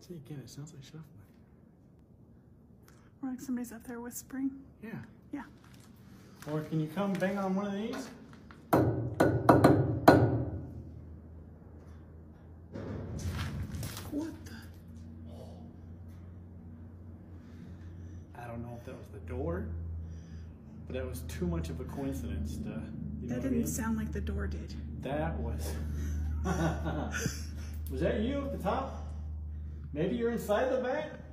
See, again, it sounds like shuffling. Or like somebody's up there whispering. Yeah. Yeah. Or can you come bang on one of these? What the? I don't know if that was the door, but that was too much of a coincidence to, you know That what I didn't mean? sound like the door did. That was... Was that you at the top? Maybe you're inside the van?